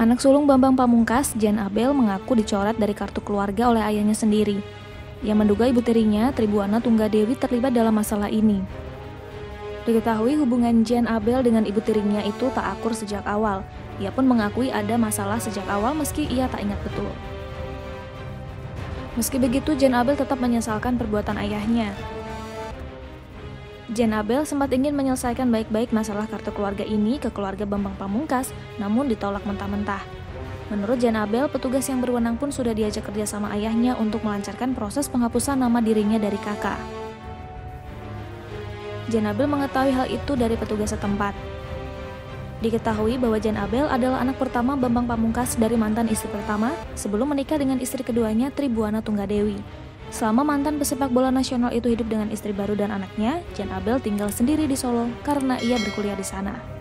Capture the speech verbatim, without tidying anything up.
Anak sulung Bambang Pamungkas, Jan Abel, mengaku dicoret dari kartu keluarga oleh ayahnya sendiri. Ia menduga ibu tirinya, Tribuana Tunggadewi, terlibat dalam masalah ini. Diketahui hubungan Jan Abel dengan ibu tirinya itu tak akur sejak awal. Ia pun mengakui ada masalah sejak awal meski ia tak ingat betul. Meski begitu, Jan Abel tetap menyesalkan perbuatan ayahnya. Jan Abel sempat ingin menyelesaikan baik-baik masalah kartu keluarga ini ke keluarga Bambang Pamungkas, namun ditolak mentah-mentah. Menurut Jan Abel, petugas yang berwenang pun sudah diajak kerja sama ayahnya untuk melancarkan proses penghapusan nama dirinya dari kakak. Jan Abel mengetahui hal itu dari petugas setempat. Diketahui bahwa Jan Abel adalah anak pertama Bambang Pamungkas dari mantan istri pertama sebelum menikah dengan istri keduanya, Tribuana Tunggadewi. Selama mantan pesepak bola nasional itu hidup dengan istri baru dan anaknya, Jan Abel tinggal sendiri di Solo karena ia berkuliah di sana.